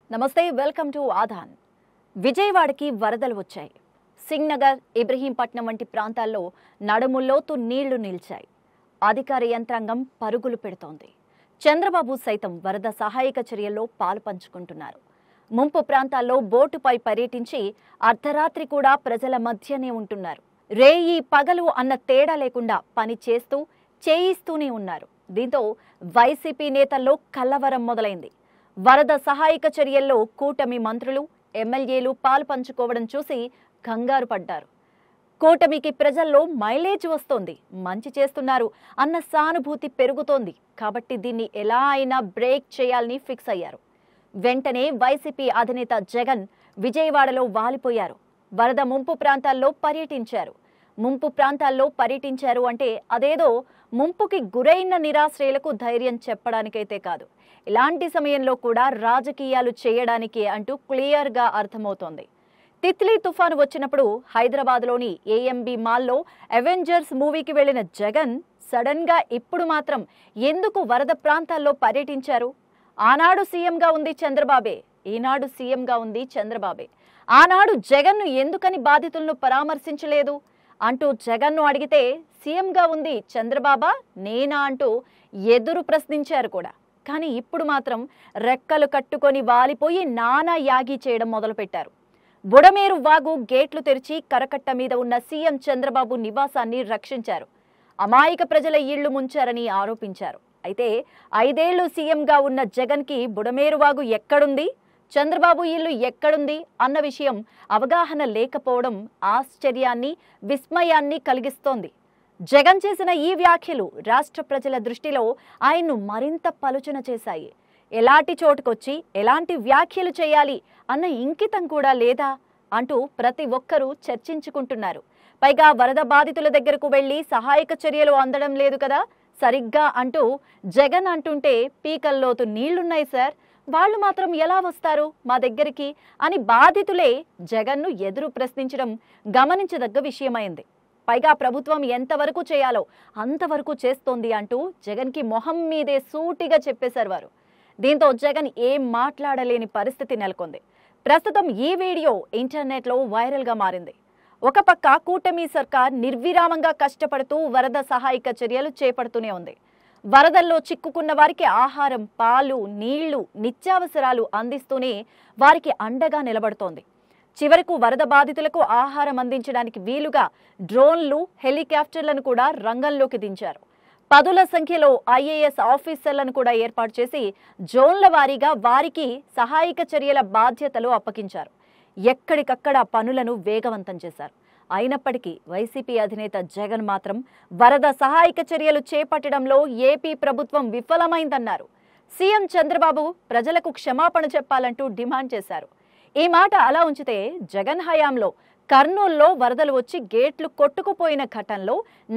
నమస్తే, welcome to ఆధాన్. విజయవాడకి వరదలు వచ్చాయి. సింగ్నగర్, ఇబ్రహీంపట్నం వంటి ప్రాంతాల్లో నడుముల్లోతు నీళ్లు నిలిచాయి. అధికార యంత్రాంగం పరుగులు పెడుతోంది. చంద్రబాబు సైతం వరద సహాయక చర్యల్లో పాలు పంచుకుంటున్నారు. ముంపు ప్రాంతాల్లో బోటుపై పర్యటించి అర్ధరాత్రి కూడా ప్రజల మధ్యనే ఉంటున్నారు. రేయి పగలు అన్న తేడా లేకుండా పని చేస్తూ చేయిస్తూనే ఉన్నారు. దీంతో వైసీపీ నేతల్లో కలవరం మొదలైంది. వరద సహాయక చర్యల్లో కూటమి మంత్రులు, ఎమ్మెల్యేలు పాలు పంచుకోవడం చూసి కంగారు పడ్డారు. కూటమికి ప్రజల్లో మైలేజ్ వస్తోంది, మంచి చేస్తున్నారు అన్న సానుభూతి పెరుగుతోంది. కాబట్టి దీన్ని ఎలా అయినా బ్రేక్ చేయాలని ఫిక్స్ అయ్యారు. వెంటనే వైసీపీ అధినేత జగన్ విజయవాడలో వాలిపోయారు. వరద ముంపు ప్రాంతాల్లో పర్యటించారు అంటే అదేదో ముంపుకి గురైన నిరాశ్రయులకు ధైర్యం చెప్పడానికైతే కాదు, ఇలాంటి సమయంలో కూడా రాజకీయాలు చేయడానికి అంటూ క్లియర్గా అర్థమవుతోంది. తిత్లీ తుఫాను వచ్చినప్పుడు హైదరాబాద్లోని ఏఎంబీ మాల్లో అవెంజర్స్ మూవీకి వెళ్లిన జగన్ సడన్ గా ఇప్పుడు మాత్రం ఎందుకు వరద ప్రాంతాల్లో పర్యటించారు? ఆనాడు సీఎంగా ఉంది చంద్రబాబే, ఈనాడు సీఎంగా ఉంది చంద్రబాబే. ఆనాడు జగన్ను ఎందుకని బాధితులను పరామర్శించలేదు అంటూ జగన్ను అడిగితే సీఎంగా ఉంది చంద్రబాబా, నేనా అంటూ ఎదురు ప్రశ్నించారు కూడా. కానీ ఇప్పుడు మాత్రం రెక్కలు కట్టుకొని వాలిపోయి నానా యాగి చేయడం మొదలుపెట్టారు. బుడమేరు వాగు గేట్లు తెరిచి కరకట్ట మీద ఉన్న సీఎం చంద్రబాబు నివాసాన్ని రక్షించారు. అమాయక ప్రజల ఇళ్లు ముంచారని ఆరోపించారు. అయితే 5 ఏళ్లు సీఎంగా ఉన్న జగన్కి బుడమేరు వాగు ఎక్కడుంది, చంద్రబాబు ఇల్లు ఎక్కడుంది అన్న విషయం అవగాహన లేకపోవడం ఆశ్చర్యాన్ని, విస్మయాన్ని కలిగిస్తోంది. జగన్ చేసిన ఈ వ్యాఖ్యలు రాష్ట్ర ప్రజల దృష్టిలో ఆయన్ను మరింత పలుచన చేశాయి. ఎలాంటి చోటుకొచ్చి ఎలాంటి వ్యాఖ్యలు చేయాలి అన్న ఇంకితం కూడా లేదా అంటూ ప్రతి ఒక్కరూ చర్చించుకుంటున్నారు. పైగా వరద బాధితుల దగ్గరకు వెళ్లి సహాయక చర్యలు అందడం లేదు కదా సరిగ్గా అంటూ జగన్ అంటుంటే, పీకల్లోతు నీళ్లున్నాయి సార్, వాళ్ళు మాత్రం ఎలా వస్తారు మా దగ్గరికి అని బాధితులే జగన్ను ఎదురు ప్రశ్నించడం గమనించదగ్గ విషయమైంది. పైగా ప్రభుత్వం ఎంతవరకు చేయాలో అంతవరకు చేస్తోంది అంటూ జగన్కి మొహం మీదే సూటిగా చెప్పేశారు వారు. దీంతో జగన్ ఏం మాట్లాడలేని పరిస్థితి నెలకొంది. ప్రస్తుతం ఈ వీడియో ఇంటర్నెట్లో వైరల్గా మారింది. ఒక పక్క కూటమి సర్కార్ నిర్విరామంగా కష్టపడుతూ వరద సహాయక చర్యలు చేపడుతూనే ఉంది. వరదల్లో చిక్కుకున్న వారికి ఆహారం, పాలు, నీళ్లు, నిత్యావసరాలు అందిస్తూనే వారికి అండగా నిలబడుతోంది. చివరకు వరద బాధితులకు ఆహారం అందించడానికి వీలుగా డ్రోన్లు, హెలికాప్టర్లను కూడా రంగంలోకి దించారు. పదుల సంఖ్యలో ఐఏఎస్ ఆఫీసర్లను కూడా ఏర్పాటు చేసి జోన్ల వారీగా వారికి సహాయక చర్యల బాధ్యతలు అప్పగించారు. ఎక్కడికక్కడ పనులను వేగవంతం చేశారు. అయినప్పటికీ వైసీపీ అధినేత జగన్ మాత్రం వరద సహాయక చర్యలు చేపట్టడంలో ఏపీ ప్రభుత్వం విఫలమైందన్నారు. సీఎం చంద్రబాబు ప్రజలకు క్షమాపణ చెప్పాలంటూ డిమాండ్ చేశారు. ఈ మాట అలా ఉంచితే జగన్ హయాంలో కర్నూలులో వరదలు వచ్చి గేట్లు కొట్టుకుపోయిన ఘటనలో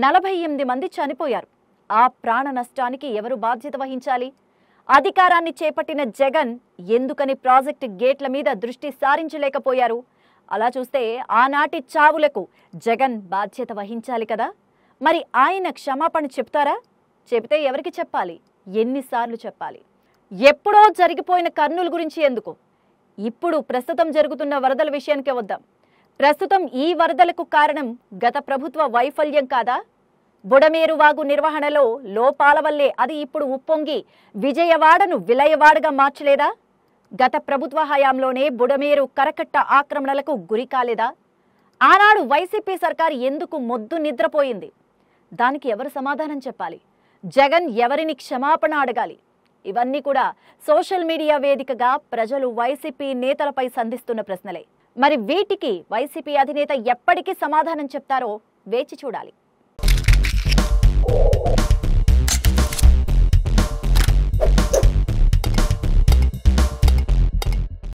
48 మంది చనిపోయారు. ఆ ప్రాణ నష్టానికి ఎవరు బాధ్యత వహించాలి? అధికారాన్ని చేపట్టిన జగన్ ఎందుకని ప్రాజెక్టు గేట్ల మీద దృష్టి సారించలేకపోయారు? అలా చూస్తే ఆనాటి చావులకు జగన్ బాధ్యత వహించాలి కదా. మరి ఆయన క్షమాపణ చెప్తారా? చెబితే ఎవరికి చెప్పాలి? ఎన్నిసార్లు చెప్పాలి? ఎప్పుడో జరిగిపోయిన కర్నూలు గురించి ఎందుకు? ఇప్పుడు ప్రస్తుతం జరుగుతున్న వరదల విషయానికే వద్దాం. ప్రస్తుతం ఈ వరదలకు కారణం గత ప్రభుత్వ వైఫల్యం కాదా? బుడమేరు వాగు నిర్వహణలో లోపాల వల్లే అది ఇప్పుడు ఉప్పొంగి విజయవాడను విలయవాడగా మార్చలేదా? గత ప్రభుత్వ హయాంలోనే బుడమేరు కరకట్ట ఆక్రమణలకు గురి కాలేదా? ఆనాడు వైసీపీ సర్కార్ ఎందుకు మొద్దు నిద్రపోయింది? దానికి ఎవరు సమాధానం చెప్పాలి? జగన్ ఎవరిని క్షమాపణ అడగాలి? ఇవన్నీ కూడా సోషల్ మీడియా వేదికగా ప్రజలు వైసీపీ నేతలపై సంధిస్తున్న ప్రశ్నలే. మరి వీటికి వైసీపీ అధినేత ఎప్పటికీ సమాధానం చెప్తారో వేచి చూడాలి.